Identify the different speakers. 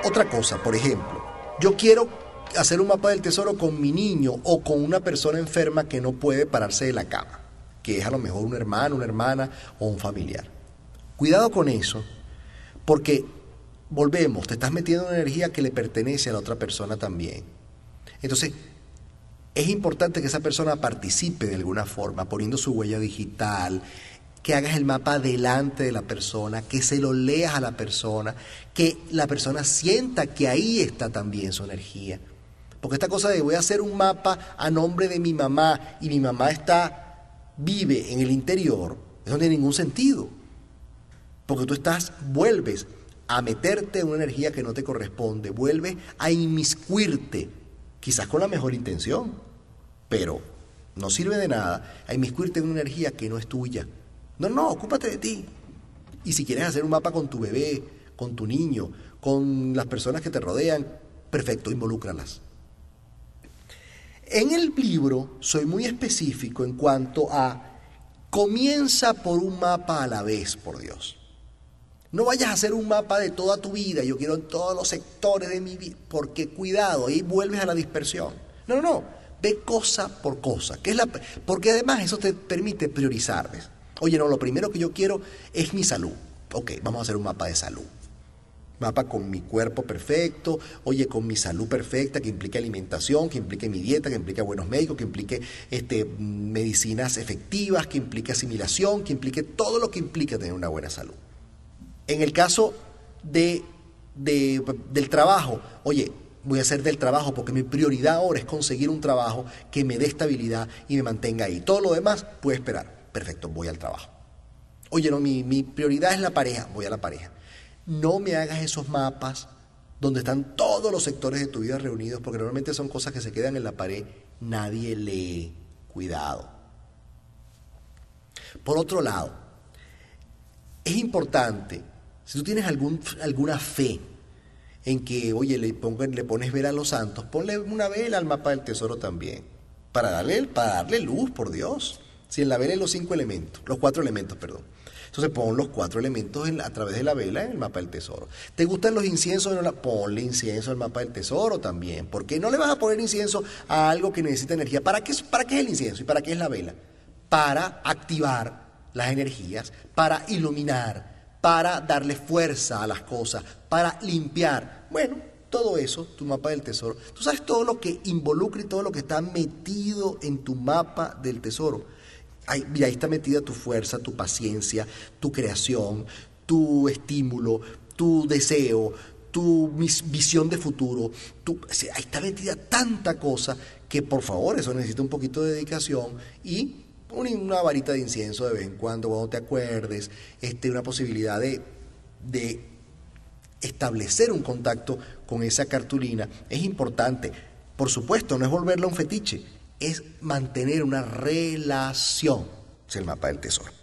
Speaker 1: Otra cosa, por ejemplo, yo quiero hacer un mapa del tesoro con mi niño o con una persona enferma que no puede pararse de la cama, que es a lo mejor un hermano, una hermana o un familiar. Cuidado con eso, porque volvemos, te estás metiendo en energía que le pertenece a la otra persona también. Entonces, es importante que esa persona participe de alguna forma, poniendo su huella digital, que hagas el mapa delante de la persona, que se lo leas a la persona, que la persona sienta que ahí está también su energía. Porque esta cosa de voy a hacer un mapa a nombre de mi mamá y mi mamá vive en el interior, eso no tiene ningún sentido. Porque tú vuelves a meterte en una energía que no te corresponde, vuelves a inmiscuirte, quizás con la mejor intención, pero no sirve de nada a inmiscuirte en una energía que no es tuya. No, ocúpate de ti. Y si quieres hacer un mapa con tu bebé, con tu niño, con las personas que te rodean, perfecto, involúcralas. En el libro soy muy específico en cuanto a comienza por un mapa a la vez, por Dios. No vayas a hacer un mapa de toda tu vida, yo quiero en todos los sectores de mi vida, porque cuidado, ahí vuelves a la dispersión. No, ve cosa por cosa, porque además eso te permite priorizar, ¿ves? Oye, no, lo primero que yo quiero es mi salud. Ok, vamos a hacer un mapa de salud. Mapa con mi cuerpo perfecto, oye, con mi salud perfecta, que implique alimentación, que implique mi dieta, que implique buenos médicos, que implique medicinas efectivas, que implique asimilación, que implique todo lo que implica tener una buena salud. En el caso del trabajo, oye, voy a hacer del trabajo porque mi prioridad ahora es conseguir un trabajo que me dé estabilidad y me mantenga ahí. Todo lo demás puede esperar. Perfecto, voy al trabajo. Oye, no, mi prioridad es la pareja, voy a la pareja. No me hagas esos mapas donde están todos los sectores de tu vida reunidos, porque normalmente son cosas que se quedan en la pared, nadie lee. Cuidado. Por otro lado, es importante, si tú tienes alguna fe en que, oye, le pones vela a los santos, ponle una vela al mapa del tesoro también, para darle luz, por Dios. Si en la vela hay los 4 elementos, perdón. Entonces pon los 4 elementos a través de la vela en el mapa del tesoro. ¿Te gustan los inciensos? Ponle incienso al mapa del tesoro también. ¿Por qué no le vas a poner incienso a algo que necesita energía? ¿Para qué es el incienso y para qué es la vela? Para activar las energías, para iluminar, para darle fuerza a las cosas, para limpiar. Bueno, todo eso, tu mapa del tesoro. Tú sabes todo lo que involucra y todo lo que está metido en tu mapa del tesoro. Ahí está metida tu fuerza, tu paciencia, tu creación, tu estímulo, tu deseo, tu visión de futuro. Ahí está metida tanta cosa que, por favor, eso necesita un poquito de dedicación y una varita de incienso de vez en cuando te acuerdes, una posibilidad de establecer un contacto con esa cartulina. Es importante. Por supuesto, no es volverla un fetiche, es mantener una relación. Es el mapa del tesoro.